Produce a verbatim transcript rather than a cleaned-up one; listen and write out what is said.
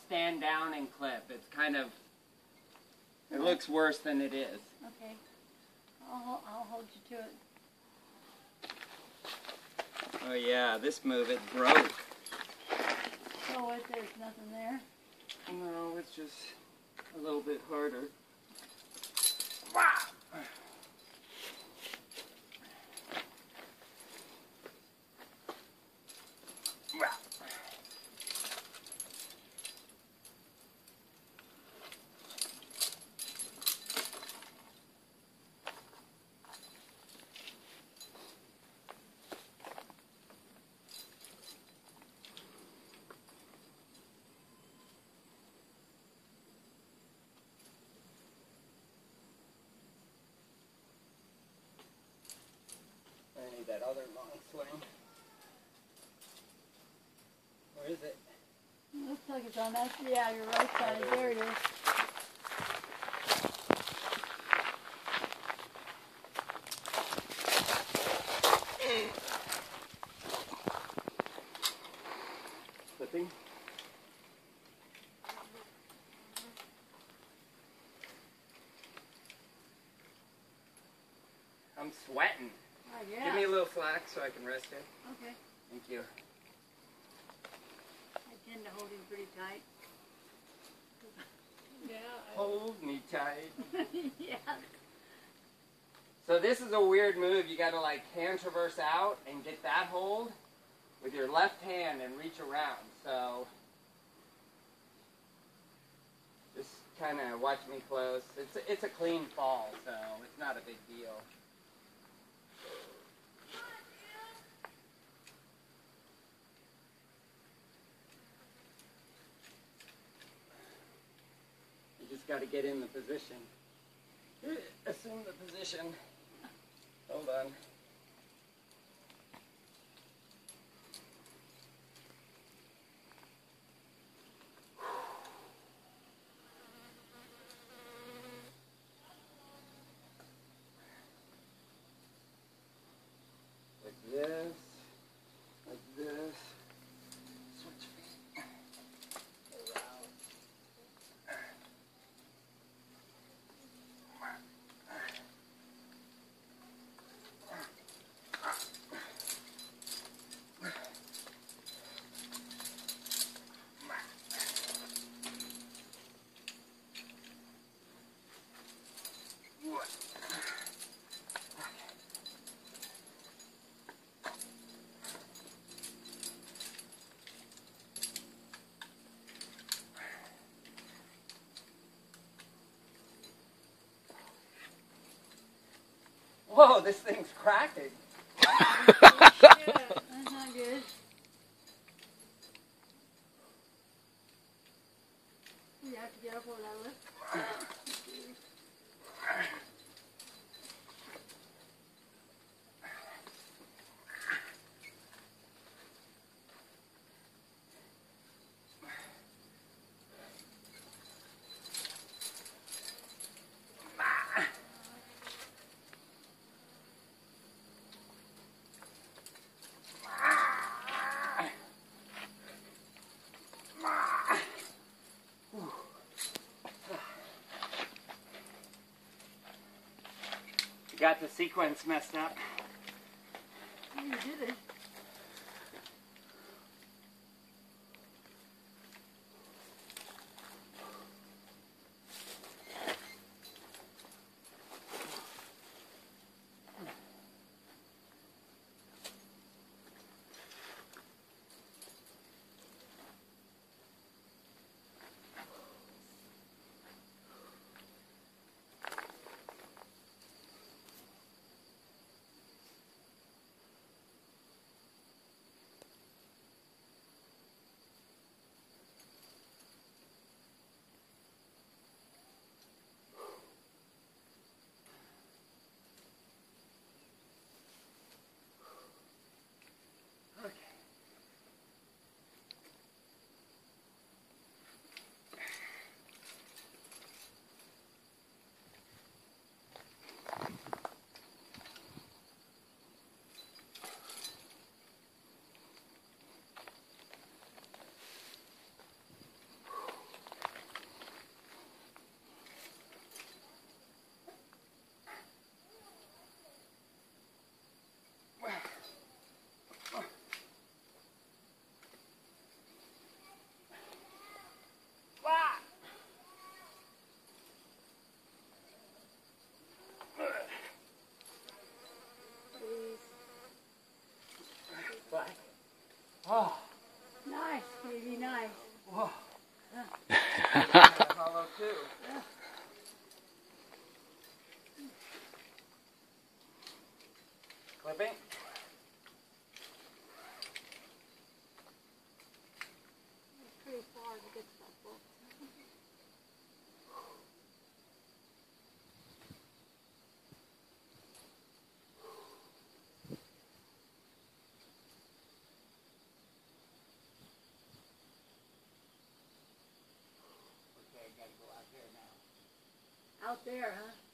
stand down and clip. It's kind of, it looks worse than it is. Okay. I'll, I'll hold you to it. Oh yeah, this move, it broke. So what, there's nothing there? No, it's just a little bit harder. Wow. I need that other long swing. Where is it? Looks like it's on that, yeah, your right side. There it is. Flipping. I'm sweating. Oh, yeah. Give me a little slack so I can rest it. Okay. Thank you. I tend to hold him pretty tight. Yeah. Hold me tight. Yeah. So this is a weird move. You got to like hand traverse out and get that hold with your left hand and reach around. So just kind of watch me close. It's a, it's a clean fall, so it's not a big deal. You just got to get in the position. Assume the position. Hold on. Like this. Like this. Switch feet. Around. Whoa, this thing's cracking. Oh, shit. That's not good. You have to get up over that lift. Got the sequence messed up. Oh, you did it. Out there, huh?